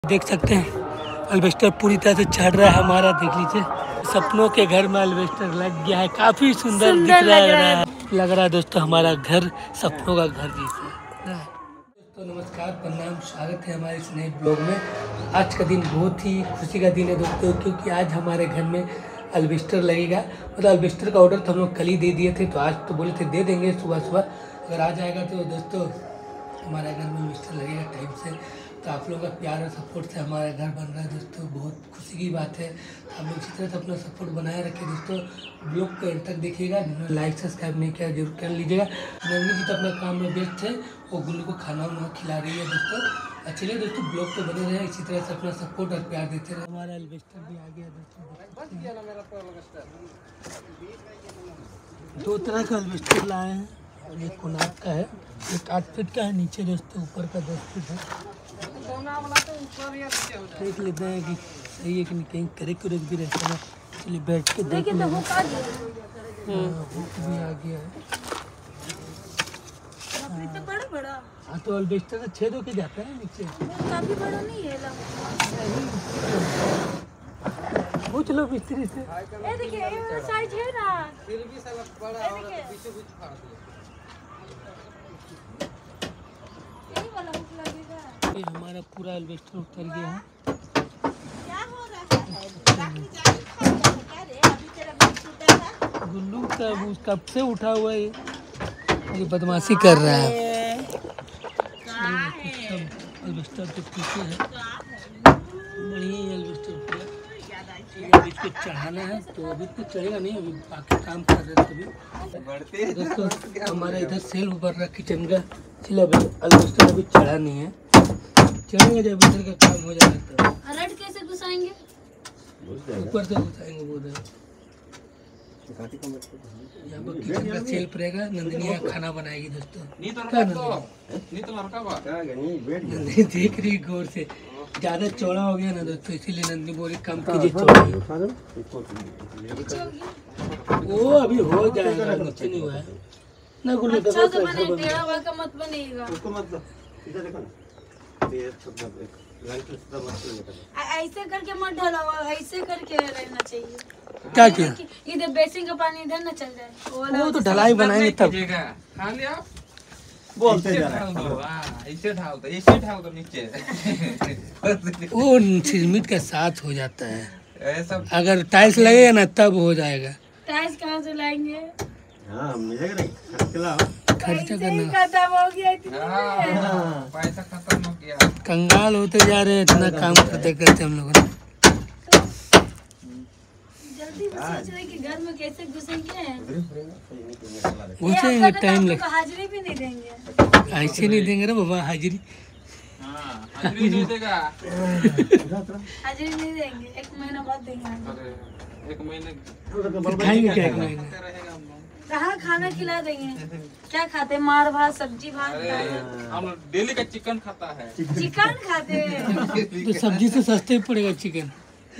देख सकते हैं अल्बेस्टर पूरी तरह से चढ़ रहा है हमारा। देख लीजिए सपनों के घर में अल्बेस्टर लग गया है। काफी सुंदर दिख लग रहा है दोस्तों हमारा घर सपनों का घर जैसा। दोस्तों नमस्कार, प्रणाम, स्वागत है हमारे इस नए ब्लॉग में। आज का दिन बहुत ही खुशी का दिन है दोस्तों, क्योंकि आज हमारे घर में अल्बेस्टर लगेगा। मतलब अल्बेस्टर का ऑर्डर तो हम लोग कल ही दे दिए थे, तो आज तो बोले थे दे देंगे सुबह सुबह। अगर आ जाएगा तो दोस्तों हमारे घर में अल्बेस्टर लगेगा टाइम से। तो आप लोगों का प्यार और सपोर्ट से हमारा घर बन रहा है दोस्तों, बहुत खुशी की बात है। हम लोग इसी तरह से अपना सपोर्ट बनाए रखें दोस्तों। ब्लॉग को एंड तक देखिएगा, जिन्होंने लाइक सब्सक्राइब नहीं किया जरूर कर लीजिएगा। नंदी जी तो अपने काम में व्यस्त है, वो गुल्लू को खाना वाना खिला रही है दोस्तों। चलिए दोस्तों ब्लॉग पे बने रहे, इसी तरह से अपना सपोर्ट और प्यार देते रहे। हमारा अल्बेस्टर भी आ गया दोस्तों। दो तरह का अल्बेस्टर लाए हैं, एक कोनार्क का है, एक 8 फीट का है नीचे दोस्तों, ऊपर का 10 फीट है। देख लेते हैं कि सही है कि नहीं, कहीं करेक्ट भी रहता है। चलिए बैठ के देख लेते हैं। हुक भी आ गया है। हाँ तो अल्बेस्टर से छेद होके जाता है नीचे, काफी बड़ा नहीं है। पूछ लो मिस्त्री से। ये देखिए ये वाला साइज है ना, फिर भी साला बड़ा और पीछे कुछ फाड़ दिया। यही वाला हुक लगेगा। ये हमारा पूरा अल्बेस्टर उतर गया है। क्या हो रहा है? क्या रे अभी तेरा बीच टूटा था? गुल्लू कब से उठा हुआ है, ये बदमाशी कर रहा है। अल्बेस्टर तो पीछे है, बढ़िया अल्बेस्टर पूरा। अभी इसको चढ़ाना है, तो अभी तो चढ़ेगा नहीं, अभी बाकी काम कर रहे हैं दोस्तों। हमारा इधर सेल ऊपर रहा किचन का। चलो अभी अल्बेस्टर अभी चढ़ा नहीं है, चढ़ेंगे जब इधर का काम हो जाएगा। तो रड कैसे घुसाएंगे? ऊपर से घुसाएंगे वो उधर। यहाँ पर किचन का सेल रहेगा, नंदिनी खाना बनाएगी दोस्तों। नंदिनी देख रही गौर से, ज्यादा चौड़ा हो गया ना दोस्तों, इसीलिए नंदिनी बोली कम कीजिए चौड़ा। वो अभी हो जाएगा, नीचे नहीं हुआ है ना गुल्लू। अच्छा से बने, टेढ़ा हुआ का मत बनेगा। उसको मतलब इधर देखो ना, ये छपना ऐसे करके मत ढलाओ, ऐसे करके रहना चाहिए। क्या किया? इधर बेसिन का पानी इधर न चल जाए। वो तो ढलाई बनाएंगे तब। खाली आप बोलते जा रहा ऐसे ढाल दो, ऐसे ढाल दो नीचे। वो सीमेंट के साथ हो जाता है, ऐसा अगर टाइल्स लगेगा ना तब हो जाएगा। टाइल्स कहाँ से लाएंगे? हां मिलेगा नहीं, खर्चा खर्चा पैसे ही करना। खत्म हो गया इतने में। पैसा खत्म हो गया। कंगाल होते जा रहे हैं, इतना काम करते करते हम लोगों ने। जल्दी से सोच रहे कि घर में कैसे घुसेंगे। घुसेंगे टाइम लग, हाजिरी भी नहीं देंगे। ऐसे नहीं देंगे रे बाबा हाजिरी। हाजिरी नहीं देगा। हाजिरी नहीं देंगे, 1 महीना बाद देंगे। अरे 1 महीने फिर खाएंगे क्या 1 महीने? रहेगा हम लोग। कहाँ खाना खिला देंगे? क्या खाते? मार भात, सब्जी भात। हम डेली का चिकन खाता है। चिकन खाते हैं। तो सब्जी से सस्ते ही पड़ेगा चिकन।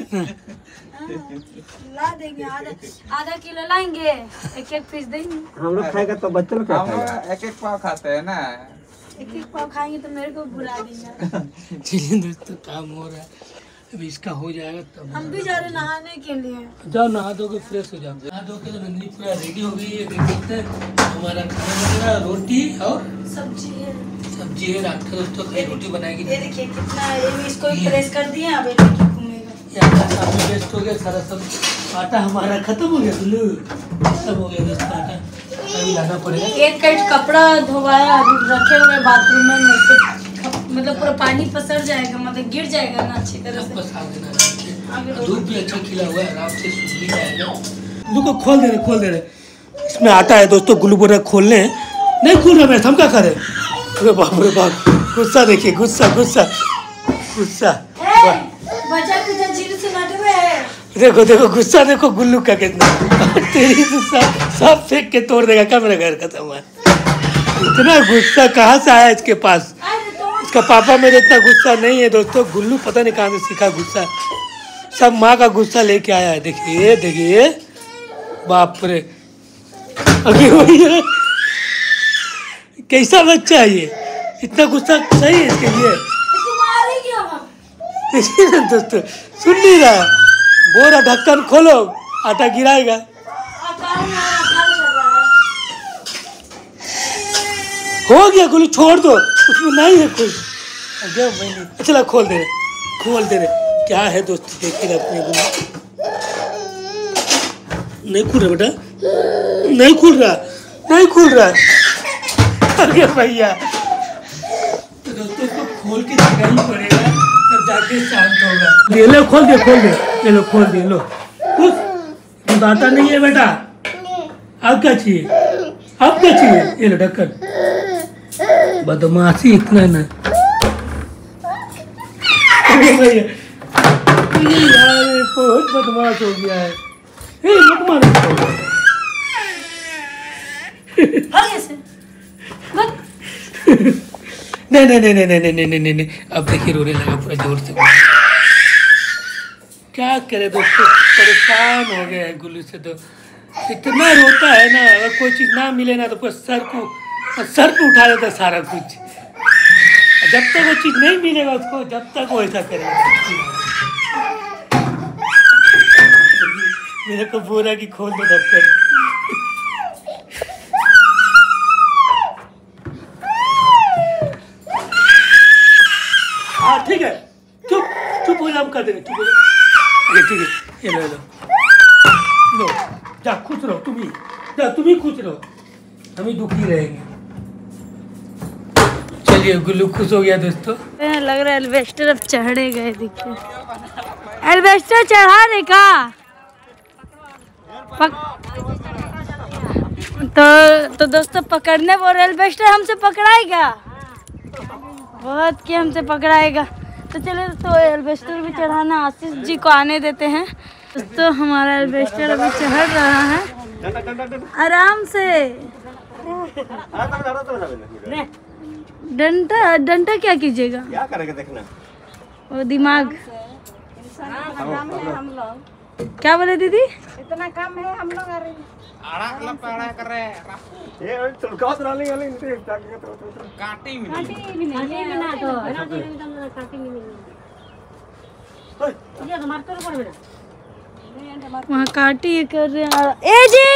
ला देंगे, आधा किलो लाएंगे, 1-1 पीस देंगे। हम लोग खाएगा तो बच्चे लोग क्या हम खाएगा? लोग 1-1 पाव खाते हैं ना। 1-1 पाव खाएंगे तो मेरे को बुला देंगे। चलिए दोस्तों काम हो रहा है, अभी इसका हो जाएगा तब हम भी जा रहे नहाने के लिए। जाओ नहा धो के फ्रेश हो जाओ। नहा धो के तो नंदिनी पूरा रेडी हो गई है। देख सकते हैं हमारा खाना बनेगा, रोटी और सब्जी है, सब्जी है। रात का दोस्तों कहीं रोटी बनाएगी। ये देखिए कितना है, ये इसको प्रेस कर दिए, अब ये लेके घूमेगा। ये आटा काफी वेस्ट हो गया सारा, सब आटा हमारा खत्म हो गया। गुल्लू खत्म हो गया दोस्तों आटा, अभी लाना पड़ेगा। एक कट कपड़ा धोवाया, अभी रखे हुए बाथरूम में। मतलब पूरा पानी पसर जाएगा, मतलब गिर जाएगा ना अच्छी तरह से। बस आग देना है। दूध भी अच्छा खिला हुआ है, आराम से सूख भी जाएगा। देखो खोल दे रहे। इसमें आटा है दोस्तों, गुल्लू बोल रहा खोलने नहीं खोल रहा, मैं हम क्या करे। अरे बाप रे बाप, गुस्सा देखिए, गुस्सा। बचा कुछ जीरो से नाटे में। देखो गुस्सा देखो गुल्लू का कितना। तेरी तो सब फेंक के तोड़ देगा, क्या मेरा घर खत्म हुआ। इतना गुस्सा कहाँ से आया इसके पास? इसका पापा मेरे इतना गुस्सा नहीं है दोस्तों। गुल्लू पता नहीं कहाँ से सीखा गुस्सा, सब माँ का गुस्सा लेके आया है। देखिए बाप रे, अभी वही है। कैसा बच्चा है ये, इतना गुस्सा सही है इसके लिए? इसको मारेंगे हम। देखिए ना दोस्तों, सुन नहीं रहा। बोरा ढक्कन खोलो, आटा गिराएगा। हो गया गुल्लू, छोड़ दो, उसमें नहीं है कुछ। चला खोल दे रहे। क्या है दोस्तों, देखिए अपने गुल्लू। नहीं खुल रहा बेटा, नहीं खुल रहा। अरे भैया, तो दोस्तों इसको खोल के देखना ही पड़ेगा, तब जाके शांत होगा। ये लो, खोल दे। ये लो कुछ आटा नहीं है बेटा। अब क्या चाहिए? ये लो ढक्कन। बदमाशी इतना ना। अरे भैया, यार बहुत बदमाश हो गया है। मत मारो। नहीं। अब देखिए रोने लगा पूरा जोर से। क्या करे दोस्तों, परेशान हो गया है गुल्लू से। तो इतना रोता है ना, अगर कोई चीज ना मिले ना तो पूरा सर पे उठा देता है सारा कुछ। जब तक वो चीज नहीं मिलेगा उसको, जब तक वो ऐसा करेगा। मेरे को बोला कि खोल दो ढक्कन। हाँ ठीक है, चुप हो जा, हम कर देंगे। चुप हो जा, ठीक है। ये लो जा, खुश रहो। तुम ही खुश रहो, हम ही दुखी रहेंगे। चलिए गुल्लू खुश हो गया दोस्तों। लग रहा है एल्वेस्टर अब चढ़े गए। देखिए एल्वेस्टर चढ़ाने का तो दोस्तों पकड़ने बोल रहे, एल्वेस्टर हमसे पकड़ाएगा, बहुत कि हमसे पकड़ाएगा। तो चलो दोस्तों एल्वेस्टर भी चढ़ाना आशीष जी को आने देते हैं। दोस्तों हमारा एल्वेस्टर अभी चढ़ रहा है आराम से। डंटा क्या कीजिएगा? क्या करेगा देखना। वो दिमाग। क्या बोले दीदी? इतना कम है हम लोग। ये तुलका वाली काटी में वहाँ काटी ये कर रहे हैं। ए जी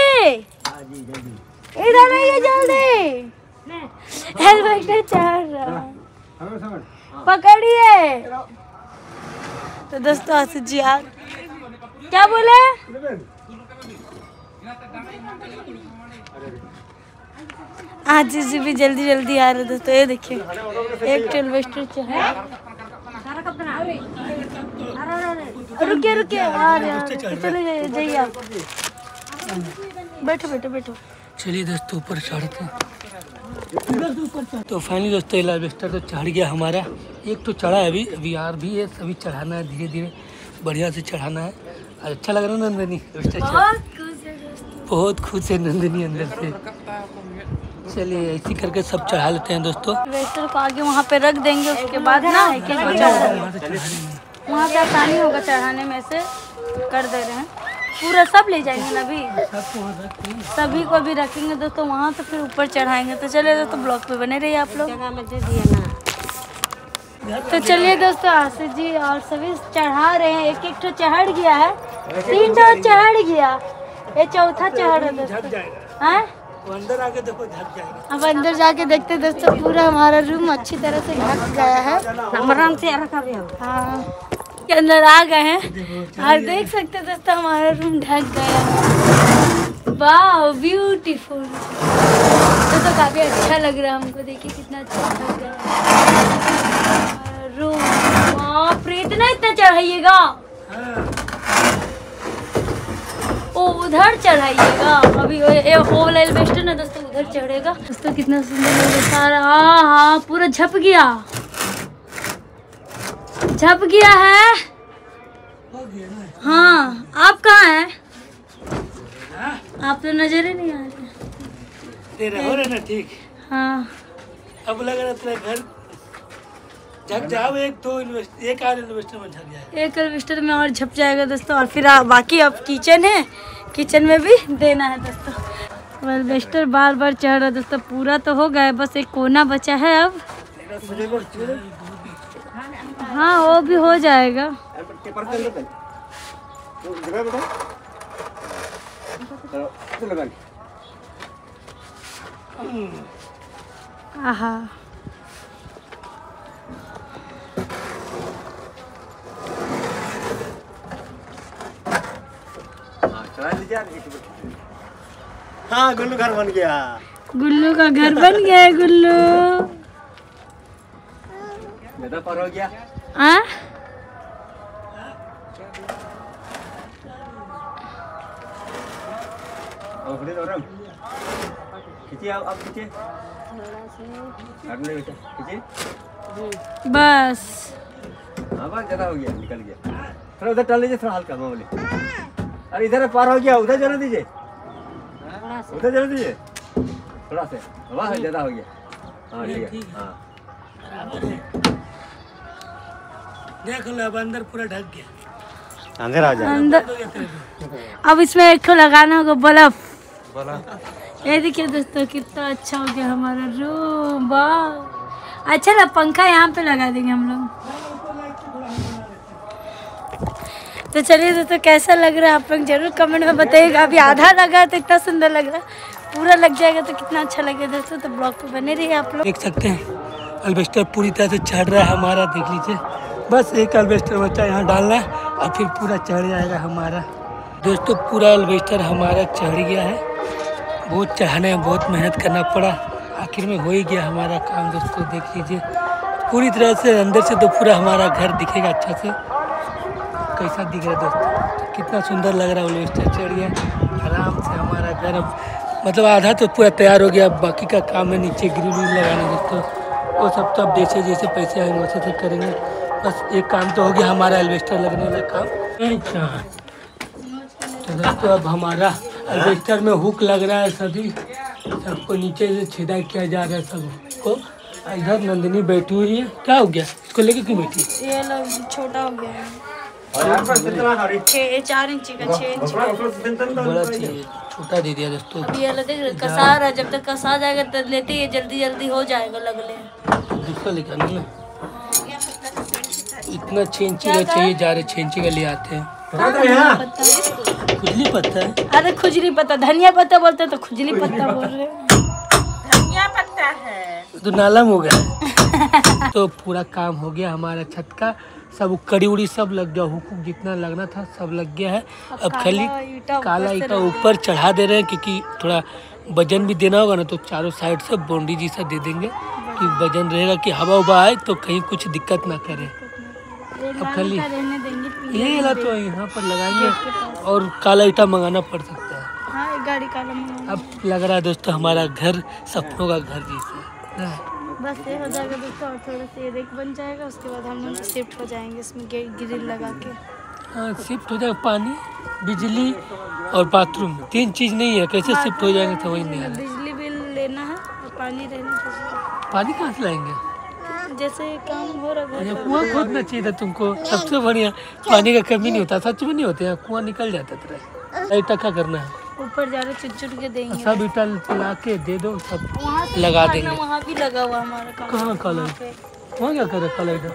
इधर नहीं, जल्दी एल्वेस्टर चढ़ रहा, पकड़िए। तो दोस्तों आशीष जी आ, क्या बोले? आशीष जी भी जल्दी आ रहे दोस्तों। ये देखिए एक एल्वेस्टर चढ़ा। रुकिए आ रहे हैं, चले जाइए आप। बैठो। चलिए दोस्तों ऊपर चढ़ते हैं। तो फाइनली दोस्तों एल्वेस्टर तो चढ़ गया हमारा। एक तो चढ़ा है, अभी यार भी है, सभी चढ़ाना है, धीरे बढ़िया से चढ़ाना है। अच्छा लग रहा है नंदनी? बहुत खुश है नंदनी अंदर से। चलिए ऐसी करके सब चढ़ा लेते हैं दोस्तों। एल्वेस्टर को आगे वहाँ पे रख देंगे, उसके बाद ना वहाँ से आसानी होगा चढ़ाने में। से कर दे रहे हैं, पूरा सब ले जाएंगे ना अभी, सभी को भी रखेंगे दोस्तों वहाँ, तो फिर ऊपर चढ़ाएंगे। तो चलिए दोस्तों ब्लॉग पे बने रहिए आप लोग। तो चलिए दोस्तों आशीष जी और सभी चढ़ा रहे हैं। एक तो चढ़ गया है, 3 चढ़ गया, ये चौथा चढ़ है दोस्तों। हाँ अंदर आके देखो, ढक जाएगा। अब अंदर जाके देखते दोस्तों, पूरा हमारा रूम अच्छी तरह से ढक गया है। आराम से हाँ के अंदर आ गए हैं और देख सकते हैं दोस्तों हमारा रूम ढक गया। वाह ब्यूटीफुल, तो काफी अच्छा लग रहा है हमको। देखिए कितना अच्छा लग रहा है रूम। बाप रे, इतना चढ़ाइएगा? ओ उधर चढ़ाइएगा। अभी वो वाला एल्वेस्टर ना दोस्तों उधर चढ़ेगा। दोस्तों कितना सुंदर लग रहा है सारा। हाँ पूरा झप गया है। हाँ आप कहाँ हैं? आप तो नजर ही नहीं आ रहे। तेरा हो रहा ना ठीक? हाँ अब लग रहा तेरा घर झक जाओ। एक आध एल्वेस्टर में झक जाएगा, एक एल्वेस्टर में और झप जाएगा दोस्तों। और फिर बाकी अब किचन है, किचन में भी देना है दोस्तों। एल्वेस्टर बार चढ़ रहा है दोस्तों। पूरा तो हो गया, बस एक कोना बचा है। अब हाँ वो भी हो जाएगा। पेपर दे दे तो जगह बेटा चलो लगा आहा चला लीजिए। हाँ गुल्लू घर बन गया। गुल्लू का घर बन गया है। गुल्लू बेटा पार हो गया। हाँ खींचिए आप खींचिए बेटा खींचिए बस। हाँ बस ज़्यादा हो गया निकल गया। थोड़ा उधर टल लीजिए थोड़ा हल्का मामूली। अरे इधर पार हो गया उधर जाने दीजिए उधर जाने दीजिए थोड़ा से बस ज़्यादा हो गया। हाँ ठीक है हाँ देख लो अब अंदर पूरा ढक गया। अंदर आ जाए अंदर अब इसमें एक तो लगाना होगा बल्ब। ये देखिए दोस्तों कितना अच्छा हो गया हमारा रूम। वाह अच्छा ना पंखा यहाँ पे लगा देंगे हम लोग। तो चलिए दोस्तों कैसा लग रहा है आप लोग जरूर कमेंट में बताइएगा। अभी आधा लगा तो इतना सुंदर लग रहा है, पूरा लग जाएगा तो कितना अच्छा लगेगा दोस्तों। तो ब्लॉग पे बने रहिए आप लोग। देख सकते हैं अल्बेस्टर पूरी तरह से चढ़ रहा है हमारा। देख लीजिए बस एक अल्बेस्टर बच्चा यहाँ डालना है और फिर पूरा चढ़ जाएगा हमारा। दोस्तों पूरा अल्बेस्टर हमारा चढ़ गया है। बहुत चढ़ाने में बहुत मेहनत करना पड़ा, आखिर में हो ही गया हमारा काम। दोस्तों देख लीजिए पूरी तरह से अंदर से तो पूरा हमारा घर दिखेगा अच्छा से। कैसा दिख रहा है दोस्तों, कितना सुंदर लग रहा है। अल्बेस्टर चढ़ गया आराम से हमारा घर। अब मतलब आधा तो पूरा तैयार हो गया, बाकी का काम है नीचे ग्रिल व्रिल लगाना दोस्तों। वो सब तो अब जैसे जैसे पैसे आएंगे वैसे से करेंगे। बस एक काम तो हो गया हमारा अल्बेस्टर लगने वाला काम। तो दोस्तों अब हमारा अल्बेस्टर में हुक लग रहा है, सभी सबको नीचे से छेदा किया जा रहा है सबको। इधर नंदिनी बैठी हुई है। क्या हो गया इसको लेके क्यों बैठी? ये छोटा हो गया है। और 4 इंची का 6 इंची का बड़ा चाहिए, छोटा दे दिया दोस्तों। ये देख रहे कसा रहा है, जब तक कसा जाएगा तब लेते ही जल्दी जल्दी हो जाएगा लगले। दूसरा लेकर आना ना, इतना 6 इंची का चाहिए जा रहे 6 इंची का ले आते हैं। खुजली पत्ता है। अरे खुजली पत्ता, धनिया पत्ता बोलते तो खुजली पत्ता बोल रहे। धनिया पत्ता है तो नाला में हो गया। तो पूरा काम हो गया हमारा छत का, सब कड़ी उड़ी सब लग गया, हुक जितना लगना था सब लग गया है। अब खाली काला ईटा ऊपर चढ़ा दे रहे हैं क्योंकि थोड़ा वजन भी देना होगा ना, तो चारों साइड से बाउंड्री जैसा दे देंगे कि वजन रहेगा कि हवा उबा आए तो कहीं कुछ दिक्कत ना करे। अब खाली ये वाला तो यहाँ पर लगाएंगे और काला ईटा मंगाना पड़ सकता है। हाँ, एक गाड़ी काला मंगाना। अब लग रहा है दोस्तों हमारा घर सपनों का घर जैसा। बस ये हो जाएगा दोस्तों और थोड़ा सा ये देख बन जाएगा, उसके बाद हम लोग शिफ्ट हो जाएंगे इसमें ग्रिल लगा के। हाँ शिफ्ट हो जाएगा। पानी बिजली और बाथरूम 3 चीज़ नहीं है, कैसे शिफ्ट हो जाएंगे समझ नहीं आ रहा। बिजली बिल लेना है और पानी रहना चाहिए। पानी कहाँ से लाएंगे? जैसे काम हो रहा है कुआं खोदना चाहिए था तुमको, सबसे बढ़िया। पानी का कमी नहीं होता, सच में नहीं होते हैं, कुआं निकल जाता था। ईटा क्या करना है, ऊपर जा रहे चुट के देंगे सब ईटा ला के दे दो, सब लगा देंगे। वहाँ भी लगा हुआ हमारा काम। कहाँ काला ईटा? वहाँ क्या करे काला ईटा?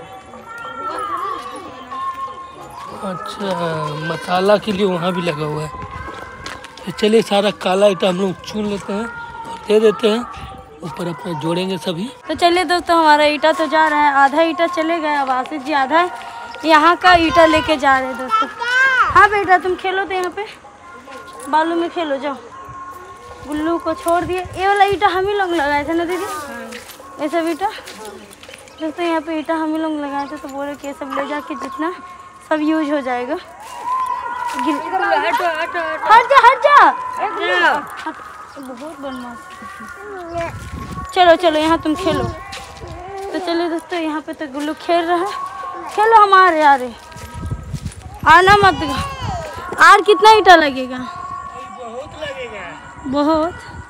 अच्छा मसाला के लिए वहाँ भी लगा हुआ है। तो चलिए सारा काला ईटा हम लोग चुन लेते हैं और दे देते हैं, ऊपर अपना जोड़ेंगे सभी। तो चलिए दोस्तों हमारा ईटा तो जा रहा है, आधा ईटा चले गए, अब आशीष जी आधा यहाँ का ईटा लेके जा रहे हैं दोस्तों। हाँ बेटा तुम खेलो तो यहाँ पे बालू में खेलो जाओ। गुल्लू को छोड़ दिए। ये वाला ईटा हम ही लोग लगाए थे ना दीदी, ये सब ईटा दोस्तों यहाँ पे ईटा हम ही लोग लगाए थे। तो बोले कि ये सब ले जाके जितना सब यूज हो जाएगा। हट जा बहुत बदमाश। चलो चलो यहाँ तुम खेलो। तो चलो दोस्तों यहाँ पे तो गुल्लू खेल रहा है, खेलो हमारे यारे आना मत। और कितना ईटा लगेगा? बहुत लगेगा, बहुत।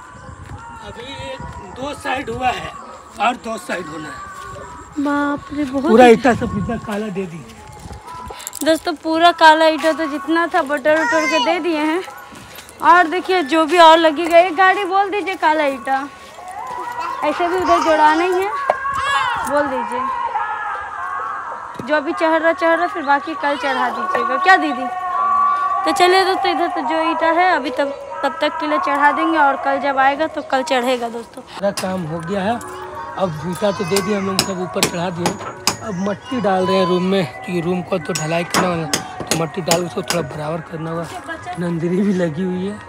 अभी 2 साइड हुआ है और 2 साइड होना है। बाप रे बहुत। पूरा ईटा सब इतना काला दे दी दोस्तों, पूरा काला ईटा तो जितना था बटर उटर के दे दिए हैं। और देखिए जो भी और लगेगा, एक गाड़ी बोल दीजिए काला ईटा, ऐसे भी उधर जोड़ाना ही है, बोल दीजिए। जो भी चढ़ रहा फिर बाकी कल चढ़ा दीजिएगा, क्या दीदी? तो चलिए दोस्तों, इधर तो जो ईटा है अभी तब तक के लिए चढ़ा देंगे और कल जब आएगा तो कल चढ़ेगा दोस्तों। सारा काम हो गया है, अब ईटा तो दे दिए हम लोग, सब ऊपर चढ़ा दिए। अब मट्टी डाल रहे हैं रूम में, क्योंकि रूम को तो ढलाई करना होगा, तो मट्टी डाल उसको थोड़ा बराबर करना होगा। नंदरी भी लगी हुई है।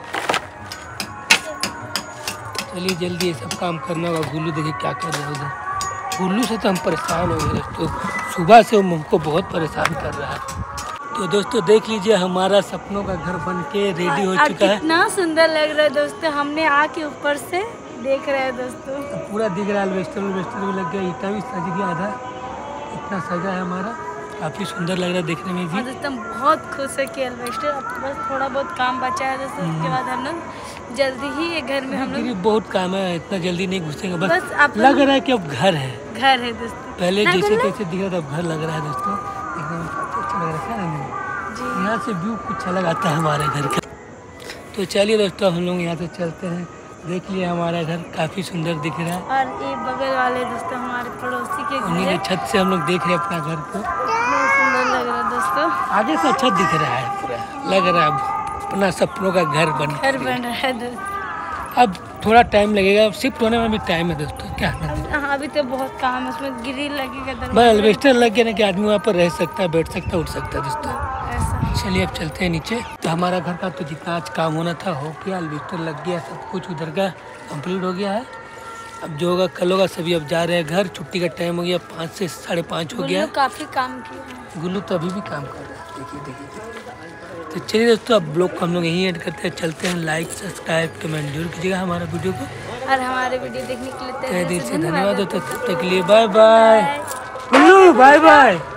चलिए जल्दी ये सब काम करना होगा। गुल्लू देखिए क्या कर रहा है उधर। गुल्लू से तो हम परेशान हो गए दोस्तों, सुबह से वो हमको बहुत परेशान कर रहा है। तो दोस्तों देख लीजिए हमारा सपनों का घर बन के रेडी हो चुका है। कितना सुंदर लग रहा है दोस्तों, हमने आके ऊपर से देख रहे हैं दोस्तों। तो पूरा दिख रहा है, अल्वेस्टर भी लग गया, ईटा भी सज गया आधा, इतना सजा है हमारा, काफ़ी सुंदर लग रहा है देखने में भी। दोस्तों बहुत खुश है कि अल्वेस्टर, अब बस थोड़ा बहुत काम बचा है दोस्तों, उसके बाद हम लोग जल्दी ही ये घर में हम लोग बहुत काम है, इतना जल्दी नहीं घुसेंगे, बस आप लग रहा है कि अब घर है दोस्तों। पहले जैसे तैसे दिख रहा था, अब घर लग रहा है दोस्तों, एकदम अच्छा लग रहा है। यहाँ से व्यू कुछ अलग आता है हमारे घर का। तो चलिए दोस्तों हम लोग यहाँ से चलते हैं। देख लिया हमारा घर काफ़ी सुंदर दिख रहा है, और ये बगल वाले दोस्तों हमारे पड़ोसी के उन्हीं के छत से हम लोग देख रहे हैं अपना घर को। बहुत सुंदर लग रहा है दोस्तों, आगे से अच्छा दिख रहा है, पूरा लग रहा है अपना सपनों का घर बन रहा है दोस्तों। अब थोड़ा टाइम लगेगा, शिफ्ट होने में भी टाइम है दोस्तों, क्या है। हाँ अभी तो बहुत काम है, उसमें ग्रिल लगेगा, बस अल्वेस्टर लग गया ना कि आदमी वहाँ पर रह सकता है, बैठ सकता है, उठ सकता है दोस्तों। ऐसा। चलिए अब चलते हैं नीचे। तो हमारा घर का तो जितना आज काम होना था हो गया, अल्वेस्टर लग गया, सब कुछ उधर का कंप्लीट हो गया है। अब जो होगा कल होगा, सभी अब जा रहे हैं घर, छुट्टी का टाइम हो गया, 5 से 5:30 हो गया। काफ़ी काम किया, गुल्लू तो अभी भी काम कर रहा है, देखिए। तो चलिए दोस्तों अब ब्लॉग को हम लोग यहीं एंड करते हैं, चलते हैं। लाइक सब्सक्राइब कमेंट जरूर कीजिएगा हमारा वीडियो को, और हमारे वीडियो देखने के लिए तहे दिल से धन्यवाद। तब तक के लिए bye bye Gullu, bye bye.